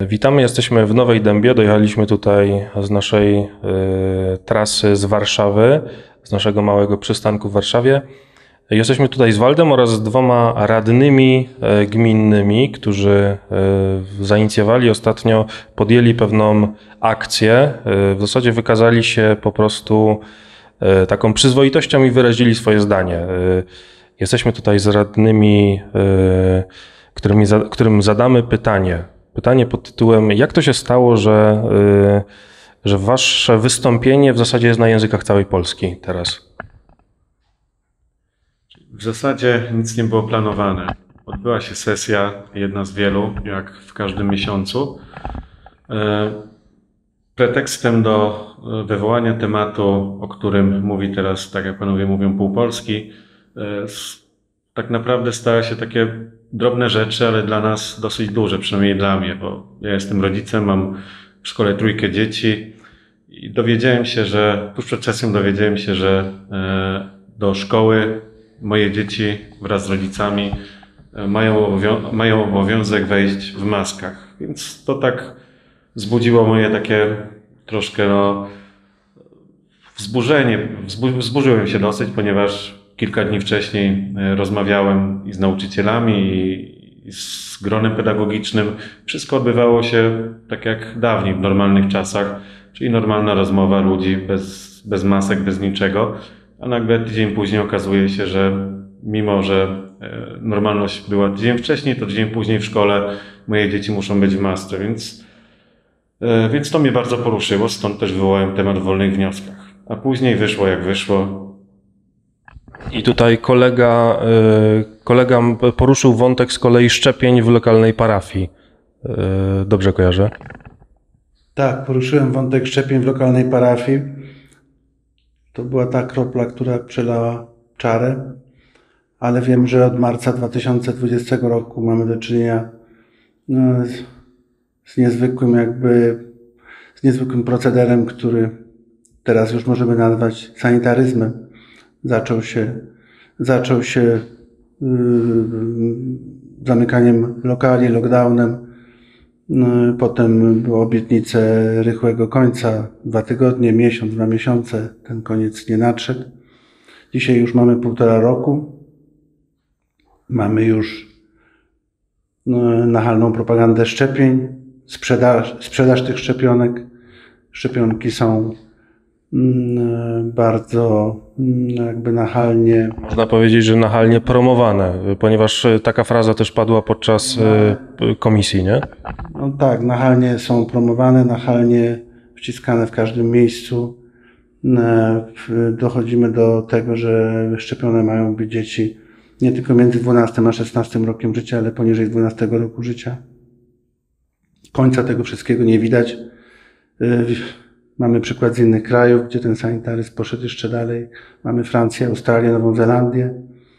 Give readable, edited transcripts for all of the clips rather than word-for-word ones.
Witamy, jesteśmy w Nowej Dębie. Dojechaliśmy tutaj z naszej trasy z Warszawy, z naszego małego przystanku w Warszawie. Jesteśmy tutaj z Waldem oraz z dwoma radnymi gminnymi, którzy zainicjowali ostatnio, podjęli pewną akcję. W zasadzie wykazali się po prostu taką przyzwoitością i wyrazili swoje zdanie. Jesteśmy tutaj z radnymi, którym zadamy pytanie. Pytanie pod tytułem: jak to się stało, że wasze wystąpienie w zasadzie jest na językach całej Polski teraz? W zasadzie nic nie było planowane. Odbyła się sesja, jedna z wielu, jak w każdym miesiącu. Pretekstem do wywołania tematu, o którym mówi teraz, tak jak panowie mówią, pół Polski, tak naprawdę stały się takie drobne rzeczy, ale dla nas dosyć duże, przynajmniej dla mnie, bo ja jestem rodzicem, mam w szkole 3 dzieci i tuż przed sesją dowiedziałem się, że do szkoły moje dzieci wraz z rodzicami mają obowiązek wejść w maskach. Więc to tak wzbudziło moje takie troszkę wzburzenie. Wzburzyłem się dosyć, ponieważ kilka dni wcześniej rozmawiałem i z nauczycielami, i z gronem pedagogicznym. Wszystko odbywało się tak jak dawniej, w normalnych czasach, czyli normalna rozmowa ludzi bez masek, bez niczego. A nagle tydzień później okazuje się, że mimo że normalność była tydzień wcześniej, to tydzień później w szkole moje dzieci muszą być w masce, więc to mnie bardzo poruszyło, stąd też wywołałem temat w wolnych wnioskach. A później wyszło jak wyszło. I tutaj kolega poruszył wątek z kolei szczepień w lokalnej parafii. Dobrze kojarzę? Tak, poruszyłem wątek szczepień w lokalnej parafii. To była ta kropla, która przelała czarę, ale wiem, że od marca 2020 roku mamy do czynienia z niezwykłym procederem, który teraz już możemy nazwać sanitaryzmem. Zaczął się zamykaniem lokali, lockdownem. Potem były obietnice rychłego końca, 2 tygodnie, miesiąc, 2 miesiące. Ten koniec nie nadszedł. Dzisiaj już mamy 1,5 roku. Mamy już nachalną propagandę szczepień, sprzedaż tych szczepionek. Szczepionki są bardzo nachalnie. Można powiedzieć, że nachalnie promowane, ponieważ taka fraza też padła podczas komisji, nie? No tak, nachalnie są promowane, nachalnie wciskane w każdym miejscu. Dochodzimy do tego, że szczepione mają być dzieci nie tylko między 12 a 16 rokiem życia, ale poniżej 12 roku życia. Końca tego wszystkiego nie widać. Mamy przykład z innych krajów, gdzie ten sanitaryzm poszedł jeszcze dalej. Mamy Francję, Australię, Nową Zelandię.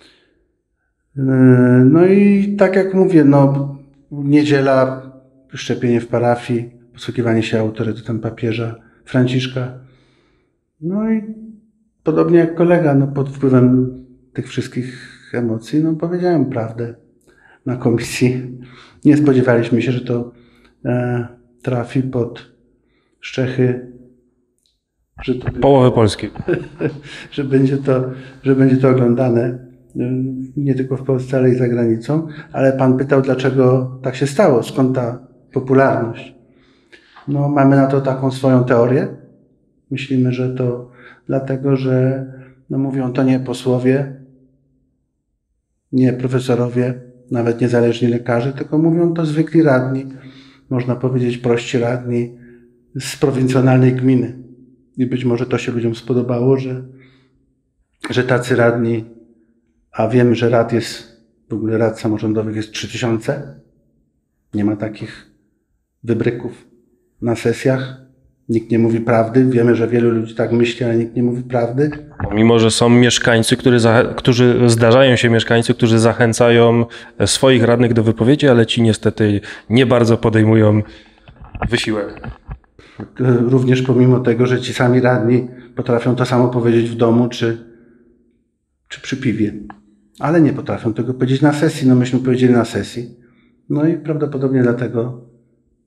No i tak jak mówię, niedziela, szczepienie w parafii, posługiwanie się autorytetem papieża Franciszka. No i podobnie jak kolega, pod wpływem tych wszystkich emocji, powiedziałem prawdę na komisji. Nie spodziewaliśmy się, że to trafi pod szczechy, połowy Polski. że będzie to oglądane nie tylko w Polsce, ale i za granicą. Ale pan pytał, dlaczego tak się stało, skąd ta popularność. Mamy na to taką swoją teorię. Myślimy, że to dlatego, że mówią to nie posłowie, nie profesorowie, nawet niezależni lekarze, tylko mówią to zwykli radni, można powiedzieć prości radni z prowincjonalnej gminy. I być może to się ludziom spodobało, że tacy radni, a wiemy, że w ogóle rad samorządowych jest 3000. Nie ma takich wybryków na sesjach. Nikt nie mówi prawdy. Wiemy, że wielu ludzi tak myśli, ale nikt nie mówi prawdy. Mimo że są mieszkańcy, zdarzają się mieszkańcy, którzy zachęcają swoich radnych do wypowiedzi, ale ci niestety nie bardzo podejmują wysiłek. Również pomimo tego, że ci sami radni potrafią to samo powiedzieć w domu czy przy piwie. Ale nie potrafią tego powiedzieć na sesji. Myśmy powiedzieli na sesji. I prawdopodobnie dlatego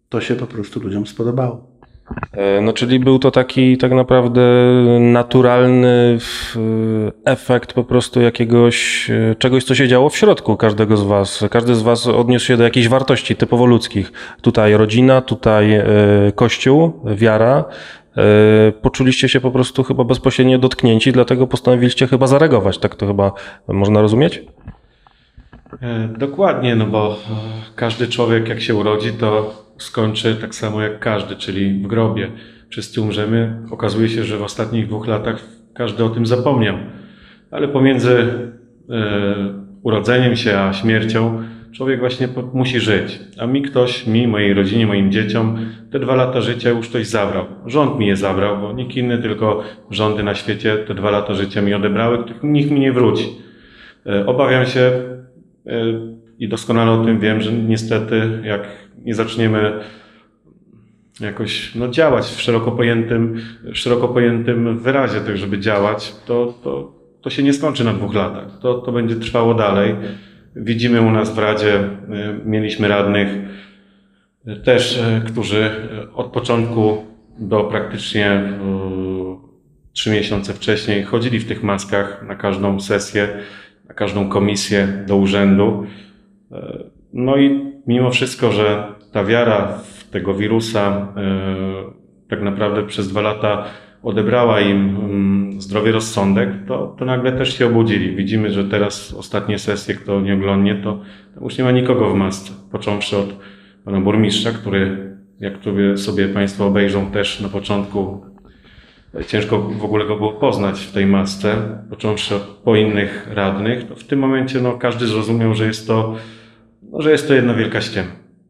to się po prostu ludziom spodobało. No, czyli był to taki tak naprawdę naturalny efekt po prostu jakiegoś czegoś, co się działo w środku każdego z was. Każdy z was odniósł się do jakichś wartości typowo ludzkich. Tutaj rodzina, tutaj Kościół, wiara. Poczuliście się po prostu chyba bezpośrednio dotknięci, dlatego postanowiliście chyba zareagować. Tak to chyba można rozumieć? Dokładnie, no bo każdy człowiek jak się urodzi, to skończy tak samo jak każdy, czyli w grobie. Wszyscy umrzemy. Okazuje się, że w ostatnich 2 latach każdy o tym zapomniał. Ale pomiędzy urodzeniem się a śmiercią człowiek właśnie musi żyć. A mi, mojej rodzinie, moim dzieciom te 2 lata życia już ktoś zabrał. Rząd mi je zabrał, bo nikt inny, tylko rządy na świecie te 2 lata życia mi odebrały, których nikt mi nie wróci. Obawiam się i doskonale o tym wiem, że niestety jak nie zaczniemy jakoś działać w szeroko pojętym wyrazie, tak żeby działać, to się nie skończy na 2 latach. To będzie trwało dalej. Widzimy u nas w Radzie, mieliśmy radnych też, którzy od początku do praktycznie 3 miesiące wcześniej chodzili w tych maskach na każdą sesję, na każdą komisję do urzędu. No i mimo wszystko, że ta wiara w tego wirusa tak naprawdę przez 2 lata odebrała im zdrowy rozsądek, to nagle też się obudzili. Widzimy, że teraz ostatnie sesje, kto nieoglądnie, to już nie ma nikogo w masce. Począwszy od pana burmistrza, który, jak sobie państwo obejrzą też na początku, ciężko w ogóle go było poznać w tej masce, począwszy po innych radnych, to w tym momencie każdy zrozumiał, że jest to jedna wielka ściema.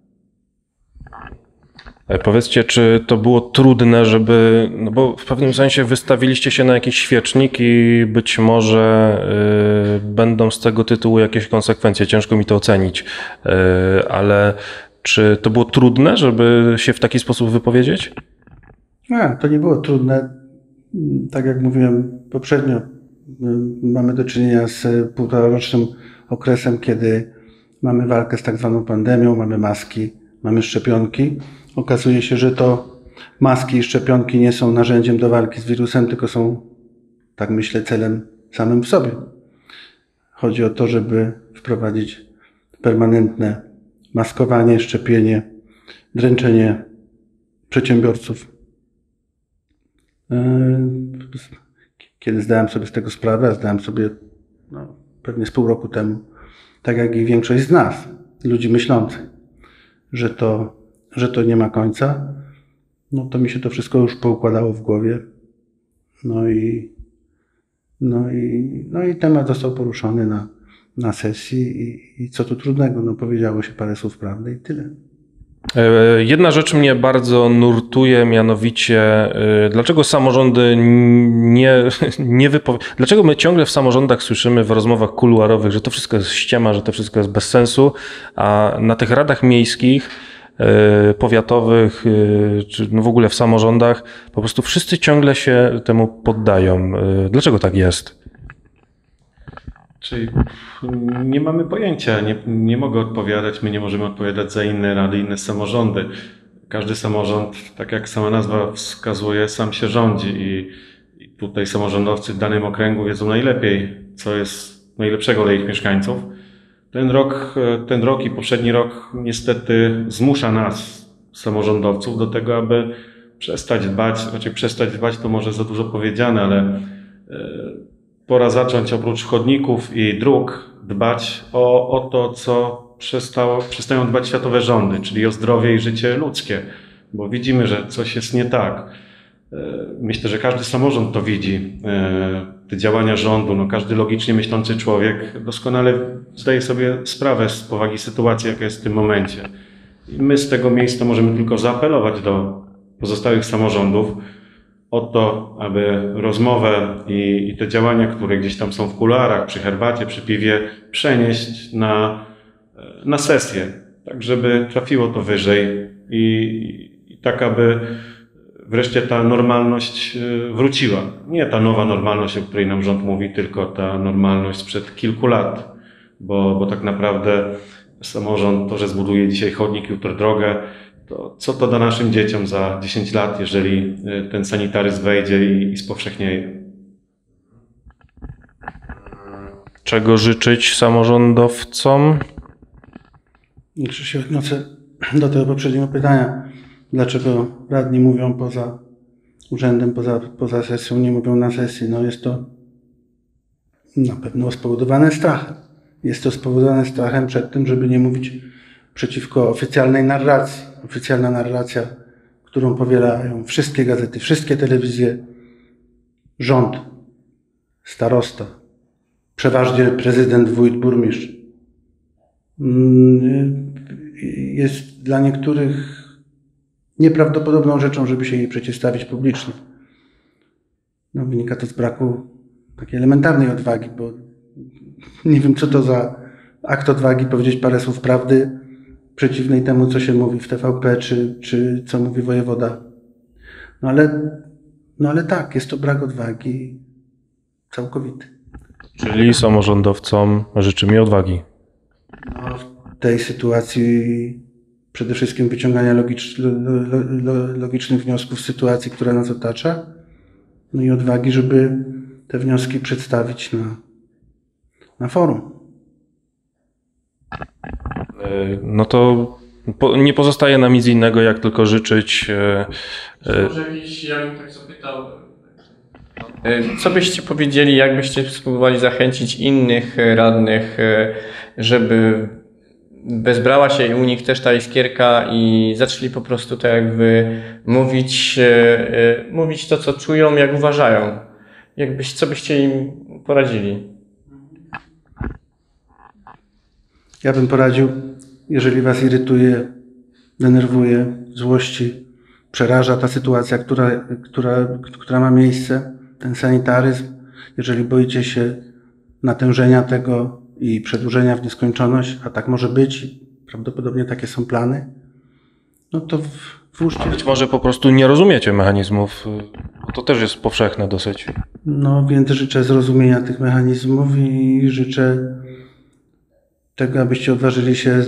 Powiedzcie, czy to było trudne, no bo w pewnym sensie wystawiliście się na jakiś świecznik i być może będą z tego tytułu jakieś konsekwencje, ciężko mi to ocenić, ale czy to było trudne, żeby się w taki sposób wypowiedzieć? Nie, to nie było trudne. Tak jak mówiłem poprzednio, mamy do czynienia z 1,5-rocznym okresem, kiedy mamy walkę z tak zwaną pandemią, mamy maski, mamy szczepionki. Okazuje się, że to maski i szczepionki nie są narzędziem do walki z wirusem, tylko są, tak myślę, celem samym w sobie. Chodzi o to, żeby wprowadzić permanentne maskowanie, szczepienie, dręczenie przedsiębiorców. Kiedy zdałem sobie z tego sprawę, a zdałem sobie pewnie z pół roku temu, tak jak i większość z nas, ludzi myślących, że to nie ma końca, to mi się to wszystko już poukładało w głowie. No i temat został poruszony na sesji i co tu trudnego, powiedziało się parę słów prawdy i tyle. Jedna rzecz mnie bardzo nurtuje, mianowicie dlaczego samorządy dlaczego my ciągle w samorządach słyszymy w rozmowach kuluarowych, że to wszystko jest ściema, że to wszystko jest bez sensu, a na tych radach miejskich, powiatowych, czy w ogóle w samorządach po prostu wszyscy ciągle się temu poddają. Dlaczego tak jest? Czyli nie mamy pojęcia, nie mogę odpowiadać, my nie możemy odpowiadać za inne rady, inne samorządy. Każdy samorząd, tak jak sama nazwa wskazuje, sam się rządzi i tutaj samorządowcy w danym okręgu wiedzą najlepiej, co jest najlepszego dla ich mieszkańców. Ten rok i poprzedni rok niestety zmusza nas, samorządowców, do tego, aby przestać dbać to może za dużo powiedziane, ale pora zacząć oprócz chodników i dróg dbać o to, co przestają dbać światowe rządy, czyli o zdrowie i życie ludzkie, bo widzimy, że coś jest nie tak. Myślę, że każdy samorząd to widzi, te działania rządu. Każdy logicznie myślący człowiek doskonale zdaje sobie sprawę z powagi sytuacji, jaka jest w tym momencie. I my z tego miejsca możemy tylko zaapelować do pozostałych samorządów o to, aby rozmowę i te działania, które gdzieś tam są w kuluarach, przy herbacie, przy piwie, przenieść na sesję, tak żeby trafiło to wyżej i tak, aby wreszcie ta normalność wróciła. Nie ta nowa normalność, o której nam rząd mówi, tylko ta normalność sprzed kilku lat, bo tak naprawdę samorząd to, że zbuduje dzisiaj chodnik, jutro drogę, to co to da naszym dzieciom za 10 lat, jeżeli ten sanitaryzm wejdzie i spowszechnieje? Czego życzyć samorządowcom? Jeszcze się odniosę do tego poprzedniego pytania. Dlaczego radni mówią poza urzędem, poza sesją, nie mówią na sesji? No jest to na pewno spowodowane strachem. Jest to spowodowane strachem przed tym, żeby nie mówić przeciwko oficjalnej narracji. Oficjalna narracja, którą powielają wszystkie gazety, wszystkie telewizje, rząd, starosta, przeważnie prezydent, wójt, burmistrz, jest dla niektórych nieprawdopodobną rzeczą, żeby się jej przeciwstawić publicznie. No, wynika to z braku takiej elementarnej odwagi, bo nie wiem, co to za akt odwagi powiedzieć parę słów prawdy przeciwnej temu, co się mówi w TVP, czy co mówi wojewoda. No ale tak, jest to brak odwagi całkowity. Czyli samorządowcom życzymy odwagi. No, w tej sytuacji przede wszystkim wyciągania logicznych wniosków z sytuacji, która nas otacza, no i odwagi, żeby te wnioski przedstawić na forum. No to nie pozostaje nam nic innego, jak tylko życzyć. Może jakiś, ja bym tak zapytał, co byście powiedzieli, jakbyście spróbowali zachęcić innych radnych, żeby wezbrała się u nich też ta iskierka i zaczęli po prostu tak jakby mówić to, co czują, jak uważają. Co byście im poradzili? Ja bym poradził, jeżeli was irytuje, denerwuje, złości, przeraża ta sytuacja, która ma miejsce, ten sanitaryzm, jeżeli boicie się natężenia tego i przedłużenia w nieskończoność, a tak może być, prawdopodobnie takie są plany, no to włóżcie. Być może po prostu nie rozumiecie mechanizmów, bo to też jest powszechne dosyć. No więc życzę zrozumienia tych mechanizmów i życzę tego, abyście odważyli się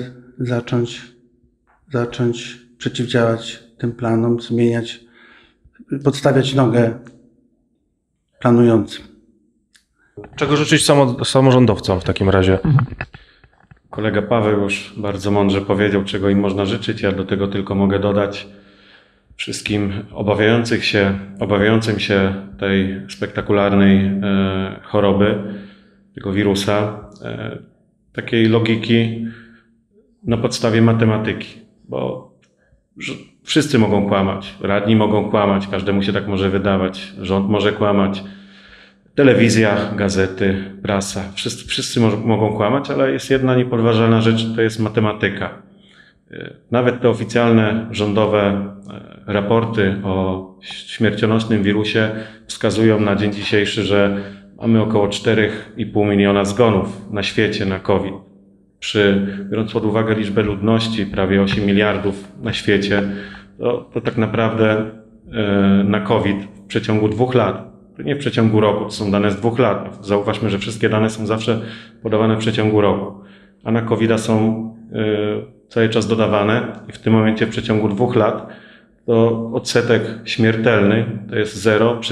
zacząć przeciwdziałać tym planom, zmieniać, podstawiać nogę planującym. Czego życzyć samorządowcom w takim razie? Kolega Paweł już bardzo mądrze powiedział, czego im można życzyć. Ja do tego tylko mogę dodać wszystkim obawiającym się tej spektakularnej choroby, tego wirusa, takiej logiki na podstawie matematyki, bo wszyscy mogą kłamać, radni mogą kłamać, każdemu się tak może wydawać, rząd może kłamać, telewizja, gazety, prasa, wszyscy mogą kłamać, ale jest jedna niepodważalna rzecz, to jest matematyka. Nawet te oficjalne rządowe raporty o śmiercionośnym wirusie wskazują na dzień dzisiejszy, że mamy około 4,5 miliona zgonów na świecie na COVID. Biorąc pod uwagę liczbę ludności, prawie 8 miliardów na świecie, to tak naprawdę na COVID w przeciągu 2 lat, nie w przeciągu roku, to są dane z 2 lat. Zauważmy, że wszystkie dane są zawsze podawane w przeciągu roku, a na COVID-a są cały czas dodawane i w tym momencie w przeciągu 2 lat to odsetek śmiertelny to jest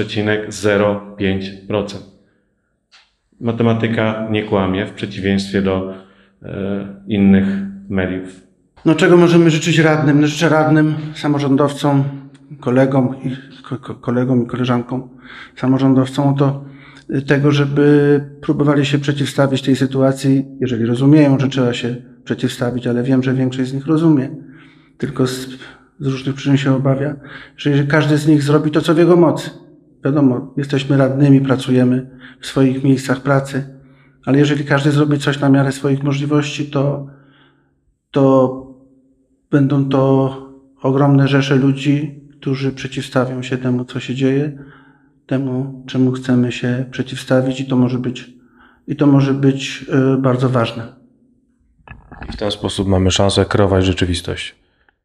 0,05%. Matematyka nie kłamie w przeciwieństwie do innych mediów. No czego możemy życzyć radnym? No, życzę radnym, samorządowcom, kolegom i koleżankom, samorządowcom to tego, żeby próbowali się przeciwstawić tej sytuacji, jeżeli rozumieją, że trzeba się przeciwstawić, ale wiem, że większość z nich rozumie, tylko z różnych przyczyn się obawia, że jeżeli każdy z nich zrobi to, co w jego mocy. Wiadomo, jesteśmy radnymi, pracujemy w swoich miejscach pracy, ale jeżeli każdy zrobi coś na miarę swoich możliwości, to będą to ogromne rzesze ludzi, którzy przeciwstawią się temu, co się dzieje, temu, czemu chcemy się przeciwstawić i to może być bardzo ważne. I w ten sposób mamy szansę kreować rzeczywistość.